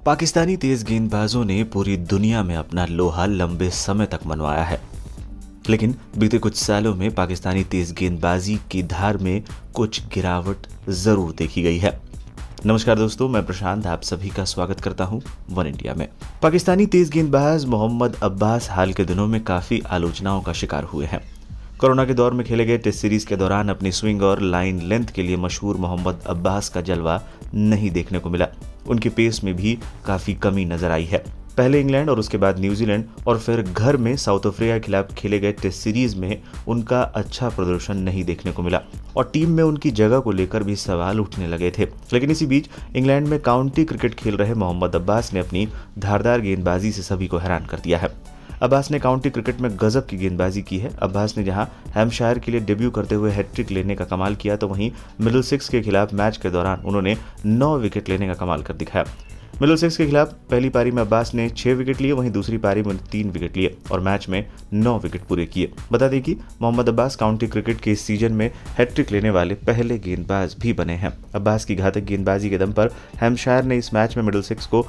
पाकिस्तानी तेज गेंदबाजों ने पूरी दुनिया में अपना लोहा लंबे समय तक मनवाया है, लेकिन बीते कुछ सालों में पाकिस्तानी तेज गेंदबाजी की धार में कुछ गिरावट जरूर देखी गई है। नमस्कार दोस्तों, मैं प्रशांत आप सभी का स्वागत करता हूं वन इंडिया में। पाकिस्तानी तेज गेंदबाज मोहम्मद अब्बास हाल के दिनों में काफी आलोचनाओं का शिकार हुए हैं। कोरोना के दौर में खेले गए टेस्ट सीरीज के दौरान अपनी स्विंग और लाइन लेंथ के लिए मशहूर मोहम्मद अब्बास का जलवा नहीं देखने को मिला। उनकी पेस में भी काफी कमी नजर आई है। पहले इंग्लैंड और उसके बाद न्यूजीलैंड और फिर घर में साउथ अफ्रीका के खिलाफ खेले गए टेस्ट सीरीज में उनका अच्छा प्रदर्शन नहीं देखने को मिला और टीम में उनकी जगह को लेकर भी सवाल उठने लगे थे। लेकिन इसी बीच इंग्लैंड में काउंटी क्रिकेट खेल रहे मोहम्मद अब्बास ने अपनी धारदार गेंदबाजी से सभी को हैरान कर दिया है। अब्बास ने काउंटी क्रिकेट में गजब की गेंदबाजी की है। अब्बास ने जहां हैम्पशायर के लिए डेब्यू करते हुए हैट्रिक लेने का कमाल किया, तो वहीं मिडलसेक्स के खिलाफ मैच के दौरान उन्होंने 9 विकेट लेने का कमाल कर दिखाया। मिडलसेक्स के खिलाफ पहली पारी में अब्बास ने 6 विकेट लिए, वहीं दूसरी पारी में 3 विकेट लिए और मैच में 9 विकेट पूरे किए। बता दें कि मोहम्मद अब्बास काउंटी क्रिकेट के इस सीजन में हैट्रिक लेने वाले पहले गेंदबाज भी बने हैं। अब्बास की घातक गेंदबाजी के दम पर हैम्पशायर ने इस मैच में मिडलसेक्स को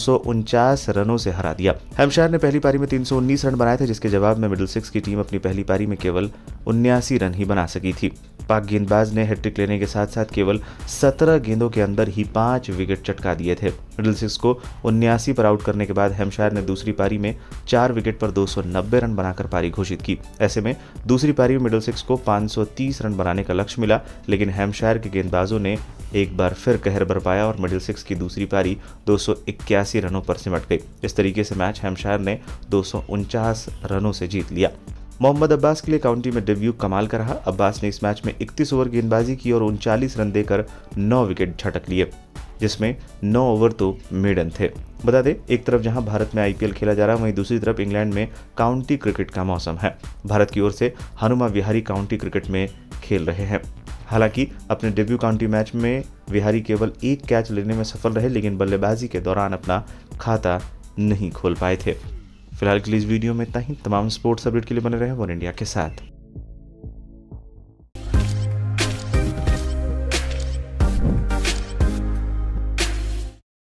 249 रनों से हरा दिया। हैम्पशायर ने पहली पारी में 319 रन बनाए थे, जिसके जवाब में मिडलसेक्स की टीम अपनी पहली पारी में केवल 79 रन ही बना सकी थी। पाक गेंदबाज ने हैट्रिक लेने के साथ साथ केवल 17 गेंदों के अंदर ही 5 विकेट चटका दिए थे। मिडलसेक्स को 79 पर आउट करने के बाद हैम्पशायर ने दूसरी पारी में 4 विकेट पर 290 रन बनाकर पारी घोषित की। ऐसे में दूसरी पारी में मिडलसेक्स को 530 रन बनाने का लक्ष्य मिला, लेकिन हैम्पशायर के गेंदबाजों ने एक बार फिर कहर बरपाया और मिडलसेक्स की दूसरी पारी 281 रनों पर सिमट गई। इस तरीके से मैच हैम्पशायर ने 249 रनों से जीत लिया। मोहम्मद अब्बास के लिए काउंटी में डेब्यू कमाल का रहा। अब्बास ने इस मैच में 31 ओवर गेंदबाजी की और 39 रन देकर 9 विकेट झटक लिए, जिसमें 9 ओवर तो मेडन थे। बता दें, एक तरफ जहां भारत में आईपीएल खेला जा रहा है, वहीं दूसरी तरफ इंग्लैंड में काउंटी क्रिकेट का मौसम है। भारत की ओर से हनुमा विहारी काउंटी क्रिकेट में खेल रहे हैं। हालांकि अपने डेब्यू काउंटी मैच में विहारी केवल 1 कैच लेने में सफल रहे, लेकिन बल्लेबाजी के दौरान अपना खाता नहीं खोल पाए थे। फिलहाल के लिए इस वीडियो में इतना ही। तमाम स्पोर्ट्स अपडेट के लिए बने रहे वन इंडिया के साथ।